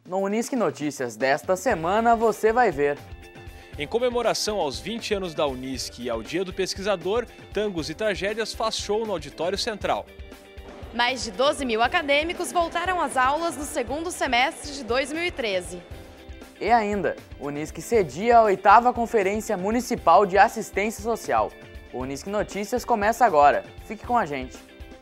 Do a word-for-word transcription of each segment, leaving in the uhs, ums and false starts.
No Unisque Notícias desta semana você vai ver. Em comemoração aos vinte anos da Unisque e ao Dia do Pesquisador, Tangos e Tragédias faz show no Auditório Central. Mais de doze mil acadêmicos voltaram às aulas no segundo semestre de dois mil e treze. E ainda, o Unisque cedia a oitava Conferência Municipal de Assistência Social. O Unisque Notícias começa agora. Fique com a gente.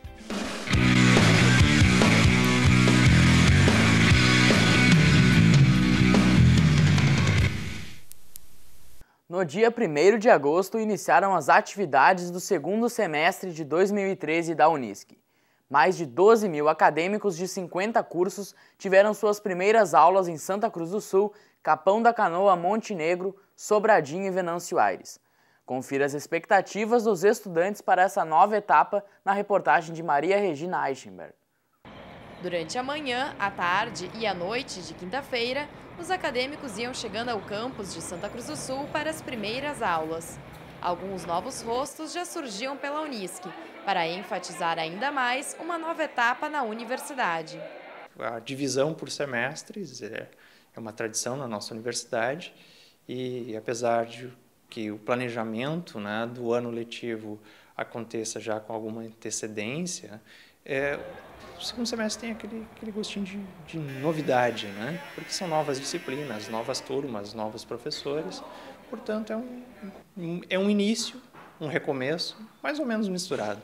No dia primeiro de agosto, iniciaram as atividades do segundo semestre de dois mil e treze da Unisque. Mais de doze mil acadêmicos de cinquenta cursos tiveram suas primeiras aulas em Santa Cruz do Sul, Capão da Canoa, Monte Negro, Sobradinho e Venâncio Aires. Confira as expectativas dos estudantes para essa nova etapa na reportagem de Maria Regina Eichenberg. Durante a manhã, a tarde e a noite de quinta-feira, os acadêmicos iam chegando ao campus de Santa Cruz do Sul para as primeiras aulas. Alguns novos rostos já surgiam pela Unisque, para enfatizar ainda mais uma nova etapa na universidade. A divisão por semestres é uma tradição na nossa universidade e, apesar de que o planejamento, né, do ano letivo aconteça já com alguma antecedência, é, o segundo semestre tem aquele, aquele gostinho de, de novidade, né? Porque são novas disciplinas, novas turmas, novos professores, portanto é um, um, é um início, um recomeço, mais ou menos misturado.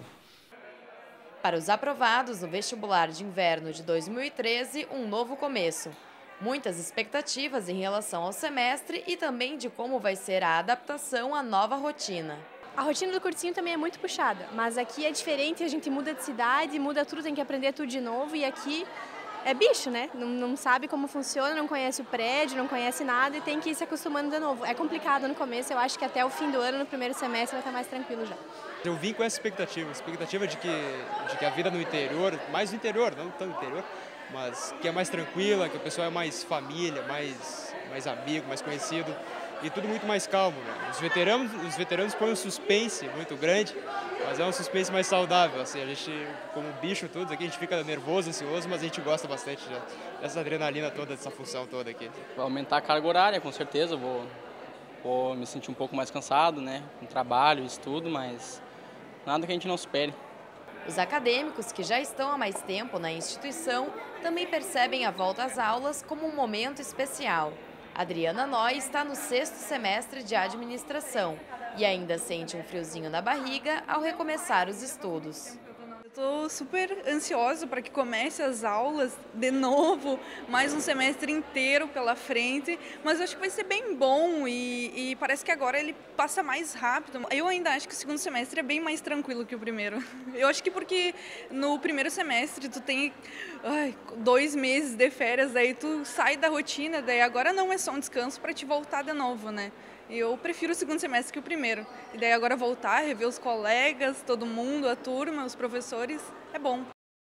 Para os aprovados no vestibular de inverno de dois mil e treze, um novo começo. Muitas expectativas em relação ao semestre e também de como vai ser a adaptação à nova rotina. A rotina do cursinho também é muito puxada, mas aqui é diferente, a gente muda de cidade, muda tudo, tem que aprender tudo de novo e aqui é bicho, né? Não, não sabe como funciona, não conhece o prédio, não conhece nada e tem que ir se acostumando de novo. É complicado no começo, eu acho que até o fim do ano, no primeiro semestre, vai estar mais tranquilo já. Eu vim com essa expectativa, expectativa de que, de que a vida no interior, mais no interior, não tão interior, mas que é mais tranquila, que o pessoal é mais família, mais, mais amigo, mais conhecido. E tudo muito mais calmo, né? Os veteranos, os veteranos põem um suspense muito grande, mas é um suspense mais saudável, assim, a gente, como bicho todos aqui, a gente fica nervoso, ansioso, mas a gente gosta bastante dessa adrenalina toda, dessa função toda aqui. Vai aumentar a carga horária, com certeza, eu vou, vou me sentir um pouco mais cansado, né, com trabalho, estudo, mas nada que a gente não supere. Os acadêmicos que já estão há mais tempo na instituição também percebem a volta às aulas como um momento especial. Adriana Noy está no sexto semestre de administração e ainda sente um friozinho na barriga ao recomeçar os estudos. Estou super ansiosa para que comece as aulas de novo, mais um semestre inteiro pela frente, mas eu acho que vai ser bem bom e, e parece que agora ele passa mais rápido. Eu ainda acho que o segundo semestre é bem mais tranquilo que o primeiro. Eu acho que porque no primeiro semestre tu tem ai, dois meses de férias, daí tu sai da rotina, daí agora não é só um descanso para te voltar de novo, né? Eu prefiro o segundo semestre que o primeiro. E daí agora voltar, rever os colegas, todo mundo, a turma, os professores, é bom.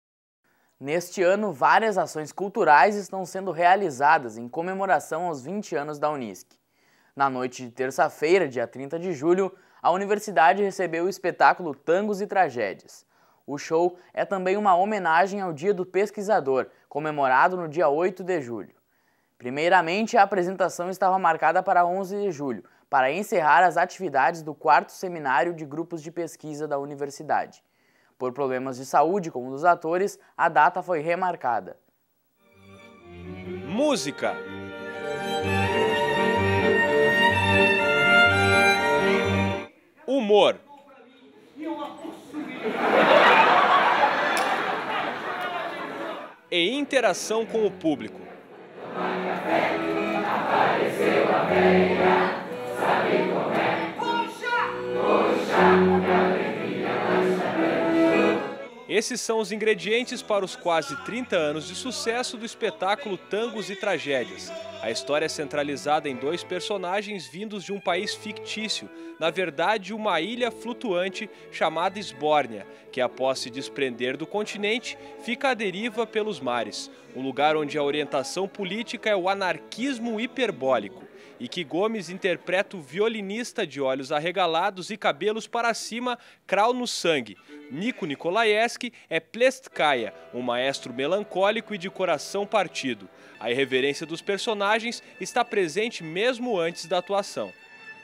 Neste ano, várias ações culturais estão sendo realizadas em comemoração aos vinte anos da Unisque. Na noite de terça-feira, dia trinta de julho, a universidade recebeu o espetáculo Tangos e Tragédias. O show é também uma homenagem ao Dia do Pesquisador, comemorado no dia oito de julho. Primeiramente, a apresentação estava marcada para onze de julho, para encerrar as atividades do quarto seminário de grupos de pesquisa da universidade. Por problemas de saúde, como dos atores, a data foi remarcada. Música. Humor. E interação com o público. Apareceu a velha, sabe como é? Puxa! Puxa! Esses são os ingredientes para os quase trinta anos de sucesso do espetáculo Tangos e Tragédias. A história é centralizada em dois personagens vindos de um país fictício, na verdade uma ilha flutuante chamada Esbórnia, que após se desprender do continente, fica à deriva pelos mares. um lugar onde a orientação política é o anarquismo hiperbólico, e que Gomes interpreta o violinista de olhos arregalados e cabelos para cima, crau no sangue. Nico Nikolaevski é Plestkaya, um maestro melancólico e de coração partido. A irreverência dos personagens está presente mesmo antes da atuação.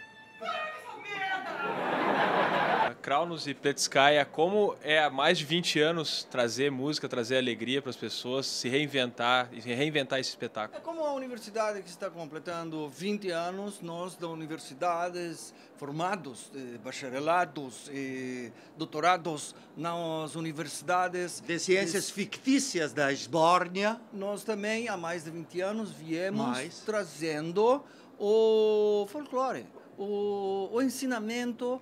Kraunos e Plestkaya, como é há mais de vinte anos trazer música, trazer alegria para as pessoas, se reinventar e reinventar esse espetáculo? É como a universidade que está completando vinte anos, nós da universidades formados, eh, bacharelados e doutorados nas universidades de ciências de... fictícias da Esbórnia. Nós também há mais de vinte anos viemos mais. trazendo o folclore, o, o ensinamento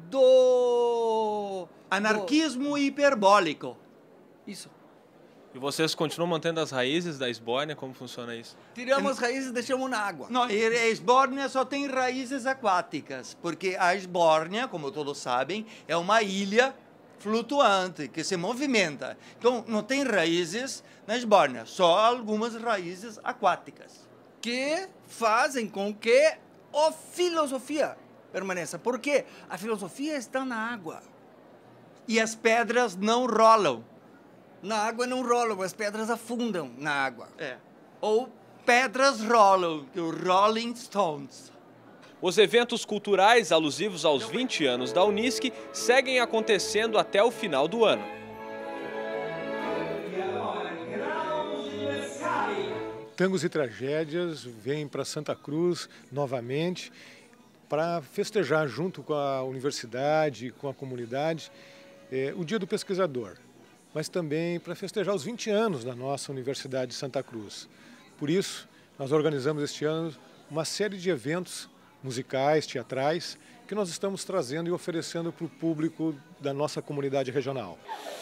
do anarquismo do... hiperbólico. Isso. E vocês continuam mantendo as raízes da Esbórnia? Como funciona isso? Tiramos as raízes e deixamos na água. Não, a Esbórnia só tem raízes aquáticas, porque a Esbórnia, como todos sabem, é uma ilha flutuante que se movimenta. Então, não tem raízes na Esbórnia, só algumas raízes aquáticas. Que fazem com que a filosofia permaneça. Porque a filosofia está na água. E as pedras não rolam. Na água não rolam, as pedras afundam na água. É. Ou pedras rolam, que os Rolling Stones. Os eventos culturais alusivos aos vinte anos da Unisc seguem acontecendo até o final do ano. Tangos e Tragédias vêm para Santa Cruz novamente para festejar junto com a universidade, com a comunidade, eh, o Dia do Pesquisador, mas também para festejar os vinte anos da nossa Universidade de Santa Cruz. Por isso, nós organizamos este ano uma série de eventos musicais, teatrais, que nós estamos trazendo e oferecendo para o público da nossa comunidade regional.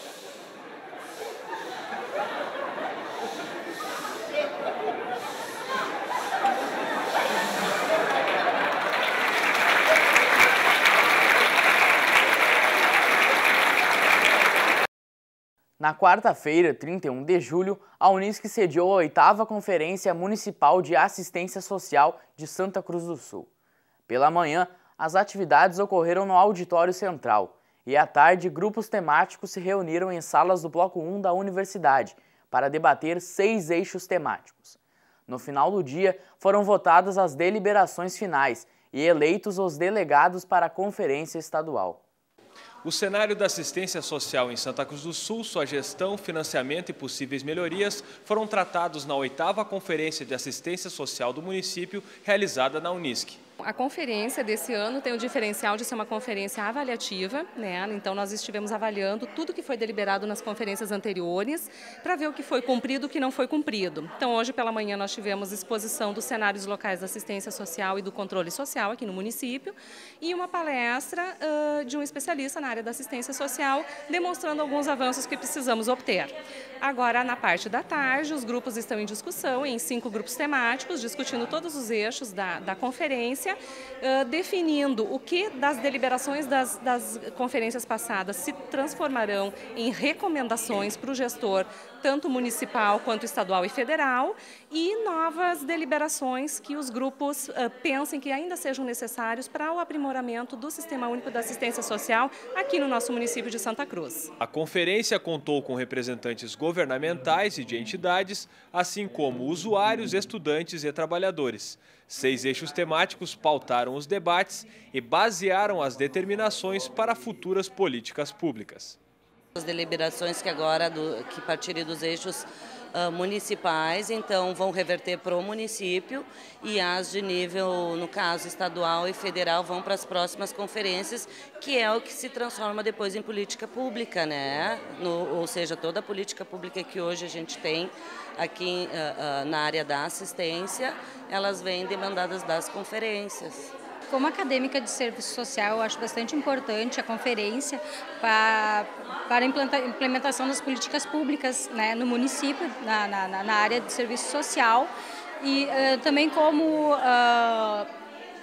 Na quarta-feira, trinta e um de julho, a Unisc sediou a oitava Conferência Municipal de Assistência Social de Santa Cruz do Sul. Pela manhã, as atividades ocorreram no Auditório Central e à tarde, grupos temáticos se reuniram em salas do Bloco um da Universidade para debater seis eixos temáticos. No final do dia, foram votadas as deliberações finais e eleitos os delegados para a Conferência Estadual. O cenário da assistência social em Santa Cruz do Sul, sua gestão, financiamento e possíveis melhorias foram tratados na oitava Conferência de Assistência Social do município, realizada na Unisc. A conferência desse ano tem o diferencial de ser uma conferência avaliativa, né? Então nós estivemos avaliando tudo que foi deliberado nas conferências anteriores para ver o que foi cumprido e o que não foi cumprido. Então hoje pela manhã nós tivemos exposição dos cenários locais da assistência social e do controle social aqui no município e uma palestra uh, de um especialista na área da assistência social demonstrando alguns avanços que precisamos obter. Agora na parte da tarde os grupos estão em discussão em cinco grupos temáticos discutindo todos os eixos da, da conferência, Uh, definindo o que das deliberações das, das conferências passadas se transformarão em recomendações para o gestor, tanto municipal quanto estadual e federal, e novas deliberações que os grupos uh, pensem que ainda sejam necessários para o aprimoramento do Sistema Único da Assistência Social aqui no nosso município de Santa Cruz. A conferência contou com representantes governamentais e de entidades, assim como usuários, estudantes e trabalhadores. Seis eixos temáticos pautaram os debates e basearam as determinações para futuras políticas públicas. As deliberações que agora, do, que partirem dos eixos uh, municipais, então vão reverter para o município e as de nível, no caso estadual e federal, vão para as próximas conferências, que é o que se transforma depois em política pública, né? No, ou seja, toda a política pública que hoje a gente tem aqui uh, uh, na área da assistência, elas vêm demandadas das conferências. Como acadêmica de serviço social, eu acho bastante importante a conferência para, para a implementação das políticas públicas, né, no município, na, na, na área de serviço social e uh, também como uh,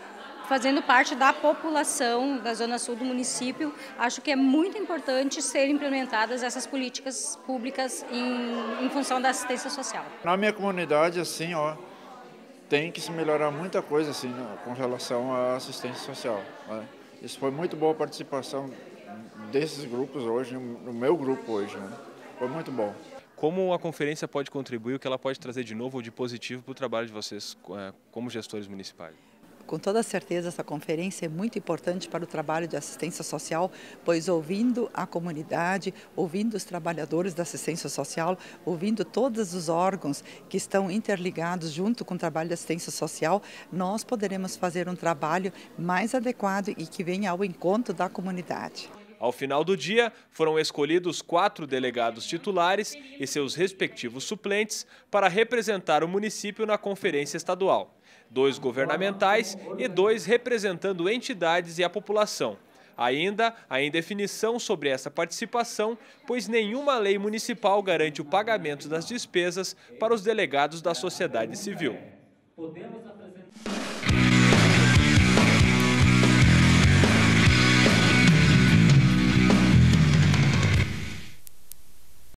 fazendo parte da população da Zona Sul do município, acho que é muito importante serem implementadas essas políticas públicas em, em função da assistência social. Na minha comunidade, assim, ó, tem que se melhorar muita coisa, assim, né, com relação à assistência social, né? Isso foi muito boa a participação desses grupos hoje, no meu grupo hoje, né? Foi muito bom. Como a conferência pode contribuir, o que ela pode trazer de novo ou de positivo para o trabalho de vocês como gestores municipais? Com toda certeza, essa conferência é muito importante para o trabalho de assistência social, pois ouvindo a comunidade, ouvindo os trabalhadores da assistência social, ouvindo todos os órgãos que estão interligados junto com o trabalho de assistência social, nós poderemos fazer um trabalho mais adequado e que venha ao encontro da comunidade. Ao final do dia, foram escolhidos quatro delegados titulares e seus respectivos suplentes para representar o município na conferência estadual. Dois governamentais e dois representando entidades e a população. Ainda há indefinição sobre essa participação, pois nenhuma lei municipal garante o pagamento das despesas para os delegados da sociedade civil.